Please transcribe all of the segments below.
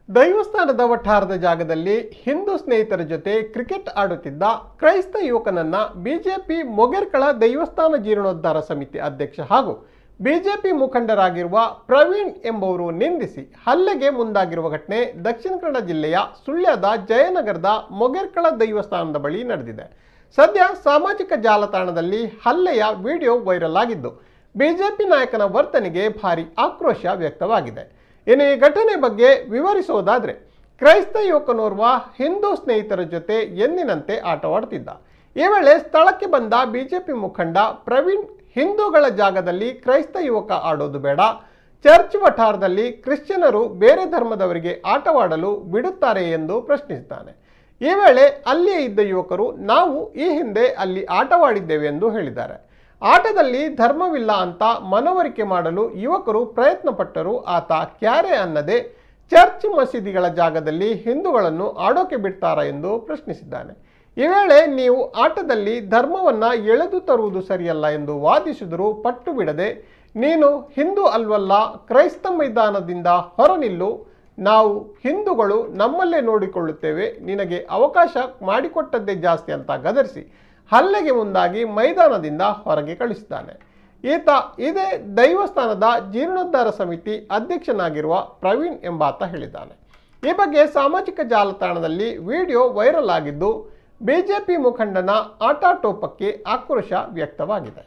ದೈವಸ್ಥಾನದ ವಠಾರದ ಜಾಗದಲ್ಲಿ ಹಿಂದೂ ಸ್ನೇಹಿತರ ಜೊತೆ ಕ್ರಿಕೆಟ್ ಆಡುತ್ತಿದ್ದ ಕ್ರೈಸ್ತ ಯುವಕನನ್ನ ಬಿಜೆಪಿ ಮೊಗೇರ್ಕಳ ದೈವಸ್ಥಾನ ಜೀರ್ಣೋದ್ಧಾರ ಸಮಿತಿ ಅಧ್ಯಕ್ಷ ಹಾಗೂ ಬಿಜೆಪಿ ಮುಖಂಡರಾಗಿರುವ ಪ್ರವೀಣ್ ಎಂಬುವರು ನಿಂದಿಸಿ ಹಲ್ಲೆಗೆ ಮುಂದಾಗಿರುವ ಘಟನೆ ದಕ್ಷಿಣ ಕನ್ನಡ ಜಿಲ್ಲೆಯ ಸುಳ್ಯದ ಜಯನಗರದ ಮೊಗೇರ್ಕಳ ದೈವಸ್ಥಾನದ ಬಳಿ ನಡೆದಿದೆ. ಸದ್ಯ ಸಾಮಾಜಿಕ ಜಾಲತಾಣದಲ್ಲಿ ಹಲ್ಲೆಯ ವಿಡಿಯೋ ವೈರಲ್ ಆಗಿದ್ದು ಬಿಜೆಪಿ ನಾಯಕನ ವರ್ತನೆಗೆ ಭಾರಿ ಆಕ್ರೋಶ ವ್ಯಕ್ತವಾಗಿದೆ. ಇನ್ನು ಈ ಘಟನೆ ಬಗ್ಗೆ ವಿವರಿಸುವುದಾದರೆ, ಕ್ರೈಸ್ತ ಯುವಕನೋರ್ವ ಹಿಂದೂ ಸ್ನೇಹಿತರ ಜೊತೆ ಎಂದಿನಂತೆ ಆಟವಾಡುತ್ತಿದ್ದ. ಈ ವೇಳೆ ಸ್ಥಳಕ್ಕೆ ಬಂದ ಬಿಜೆಪಿ ಮುಖಂಡ ಪ್ರವೀಣ್ ಹಿಂದೂಗಳ ಜಾಗದಲ್ಲಿ ಕ್ರೈಸ್ತ ಯುವಕ ಆಡೋದು ಬೇಡ, ಚರ್ಚ್ ವಠಾರದಲ್ಲಿ ಕ್ರಿಶ್ಚಿಯನರು ಬೇರೆ ಧರ್ಮದವರಿಗೆ ಆಟವಾಡಲು ಬಿಡುತ್ತಾರೆ ಎಂದು ಪ್ರಶ್ನಿಸಿದ್ದಾನೆ. ಈ ವೇಳೆ ಅಲ್ಲಿಯೇ ಇದ್ದ ಯುವಕರು ನಾವು ಈ ಹಿಂದೆ ಅಲ್ಲಿ ಆಟವಾಡಿದ್ದೇವೆ ಎಂದು ಹೇಳಿದ್ದಾರೆ. ಆಟದಲ್ಲಿ ಧರ್ಮವಿಲ್ಲ ಅಂತ ಮನವರಿಕೆ ಮಾಡಲು ಯುವಕರು ಪ್ರಯತ್ನ ಪಟ್ಟರು. ಆತ ಕ್ಯಾರೆ ಅನ್ನದೆ ಚರ್ಚ್ ಮಸೀದಿಗಳ ಜಾಗದಲ್ಲಿ ಹಿಂದೂಗಳನ್ನು ಆಡೋಕೆ ಬಿಡ್ತಾರಾ ಎಂದು ಪ್ರಶ್ನಿಸಿದ್ದಾನೆ. ಈ ವೇಳೆ ನೀವು ಆಟದಲ್ಲಿ ಧರ್ಮವನ್ನ ಎಳೆದು ತರುವುದು ಸರಿಯಲ್ಲ ಎಂದು ವಾದಿಸಿದರೂ ಪಟ್ಟು ಬಿಡದೆ, ನೀನು ಹಿಂದೂ ಅಲ್ವಲ್ಲ, ಕ್ರೈಸ್ತ ಮೈದಾನದಿಂದ ಹೊರ ನಿಲ್ಲು, ನಾವು ಹಿಂದೂಗಳು ನಮ್ಮಲ್ಲೇ ನೋಡಿಕೊಳ್ಳುತ್ತೇವೆ, ನಿನಗೆ ಅವಕಾಶ ಮಾಡಿಕೊಟ್ಟದ್ದೇ ಜಾಸ್ತಿ ಅಂತ ಗದರಿಸಿ ಹಲ್ಲೆಗೆ ಮುಂದಾಗಿ ಮೈದಾನದಿಂದ ಹೊರಗೆ ಕಳಿಸಿದ್ದಾನೆ. ಈತ ಇದೇ ದೈವಸ್ಥಾನದ ಜೀರ್ಣೋದ್ಧಾರ ಸಮಿತಿ ಅಧ್ಯಕ್ಷನಾಗಿರುವ ಪ್ರವೀಣ್ ಎಂಬಾತ ಹೇಳಿದ್ದಾನೆ. ಈ ಬಗ್ಗೆ ಸಾಮಾಜಿಕ ಜಾಲತಾಣದಲ್ಲಿ ವಿಡಿಯೋ ವೈರಲ್ ಆಗಿದ್ದು ಬಿಜೆಪಿ ಮುಖಂಡನ ಆಟಾಟೋಪಕ್ಕೆ ಆಕ್ರೋಶ ವ್ಯಕ್ತವಾಗಿದೆ.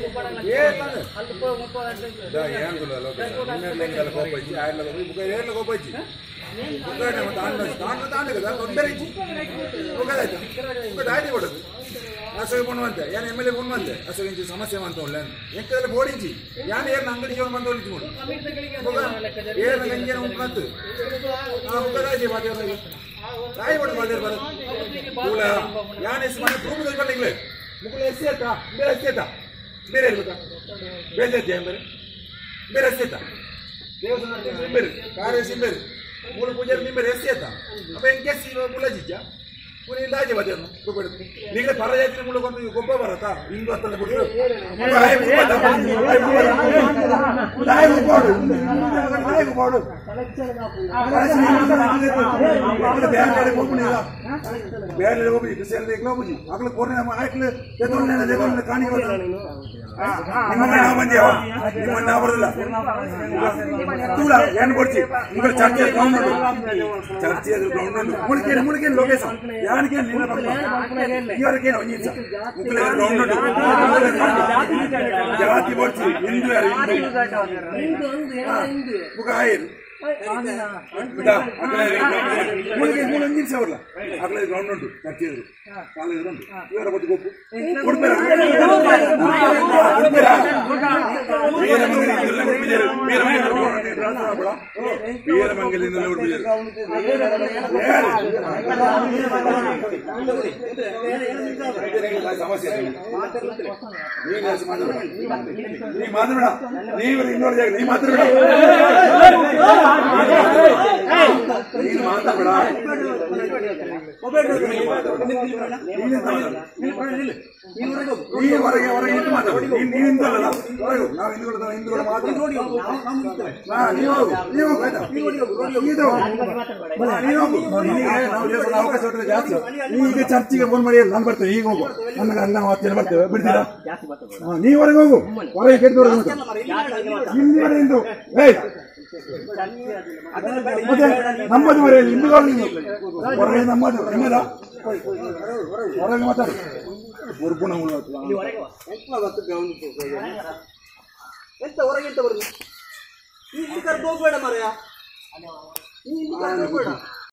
అసలు కొనవంతే యాన్ ఎమ్మెల్యే కొనవంతే అసలు ఇంటి సమస్య అంతోళ్ళ ఎంకదల బోడించి యాన్ ఏర్ అంగడి జీవన మందోలించి మూడు ఏర్ గంజన ఉంటనత్తు ఆ ఉగరాజే మాటే రాయి బడ బాలేర్ బర పూల యాన్ ఇస్ మన ప్రూఫ్ ದಲ್ಲಿ ಬರಲಿಲ್ಲ ಮುಕುಲ ಎಸ್ಸೇತ ಬೇರೆ ಎಸ್ಸೇತ ಬೇರೆ ಇರಬೇಕು ಬೇರೆ ಜೇಂಬರ್ ಬೇರೆ ಎಸ್ಸೇತ ದೇವಸ್ಥಾನ ಬೇರೆ ಕಾರ್ಯ ಸಿಂಬರ್ ಮೂಲ ಪೂಜಾರಿ ನಿಂಬರ್ ಎಸ್ಸೇತ ಅಪ್ಪ ಎಂಕೆಸಿ ಮುಲಜಿಜ್ಜ ಪುರಿ ಲಾಜೆ ಬದೆನು ಗೊಬ್ಬರ ನಿಗಲೆ ಪರಜಾತಿನ ಮೂಲಕ ಒಂದು ಗೊಬ್ಬರ ಬರತಾ ಹಿಂದೂ ಅಂತ ಬಿಟ್ಟು ಬೇರೆ ಹೋಗಿ ಕ್ರಿಶ್ಚಿಯನ್ ಹೋಗಿ ಮಕ್ಕಳು ಕೋರ್ನ ಆಯ್ಕೆ ಎತ್ತೊಳ್ಳೆ ಕಾಣಿ ನಿಮ್ಮನ್ನ ನಾವು ಬಂದೇವ ನಿಮ್ಮನ್ನ ನಾವು ಬರಲ್ಲ ತೂಲ ಏನು ಕೊಡ್ತಿ ನಿಮಗೆ ಚರ್ಚೆ ಗ್ರೌಂಡ್ ಉಂಟು ಚರ್ಚೆ ಗ್ರೌಂಡ್ ಉಂಟು ಮುಳುಕೇನು ಮುಳುಕೇನು ಲೊಕೇಶನ್ ಯಾರಿಗೆ ಇವರಿಗೆ ಮುಕ್ಕಲ ಗ್ರೌಂಡ್ ಉಂಟು ಜಾತಿ ಬರ್ತಿ ಹಿಂದೂ ಯಾರು ಹಿಂದೂ ಮುಖ ಆಯ್ತು ಮುಳುಗೆ ಮೂಲ ನಿಮಿಷ ಅವರಲ್ಲ ಅಗಲ ಗ್ರೌಂಡ್ ಉಂಟು ಚರ್ಚೆ ಎದುರು ಕಾಲೇಜ್ ಉಂಟು ಇವರ ಬಗ್ಗೆ ಗೊತ್ತು ವೀರಮಂಗಲಿಂದ ಸಮಸ್ಯೆ ನೀ ಮಾತಾಡ ನೀವು ಇನ್ನೊಂದು ಜಾಗ ನೀ ಮಾತಾಡ ನೀನು ಮಾತಾಡ ಈ ಹೊರಗೆ ಹೊರಗೆ ಇಟ್ಟು ಮಾತಾಡಿ ನೀವು ಹಿಂದಲ್ಲ ಹೊರಗು ನಾವು ಹಿಂದೂಗಳ ಮಾತಾಡಿ ಅವಕಾಶ ಜಾಸ್ತಿ ಈಗ ಚರ್ಚಿಗೆ ಫೋನ್ ಮಾಡಿ ನಾನು ಬರ್ತೇವೆ ಈಗ ಹೋಗು ನಮಗೆ ಅನ್ನ ಮಾತೇನೆ ಬರ್ತೇವೆ ಬಿಡ್ತೀರಾ ನೀವು ಹೊರಗೆ ಹೋಗು ಹೊರಗೆ ಕೆಟ್ಟದವ್ರು ಹಿಂದಿನ ಹಿಂದೂ ಮತ್ತೆ ನಮ್ಮದು ಮರೆಯಲ್ಲಿ ಹಿಂದೂಗಳು ಹೊರಗೆ ನಮ್ಮದು ನಿಮ್ಮದ ಹೊರಗೆ ಮಾತಾಡಿ ಗುರುಪುಣ ಎಂತ ಹೊರಗೆ ಎಂತ ಬರುದು ಈ ಕರ್ದು ಹೋಗ್ಬೇಡ ಮರೆಯ ಈ ಕರ್ದು ಹೋಗ್ಬೇಡ.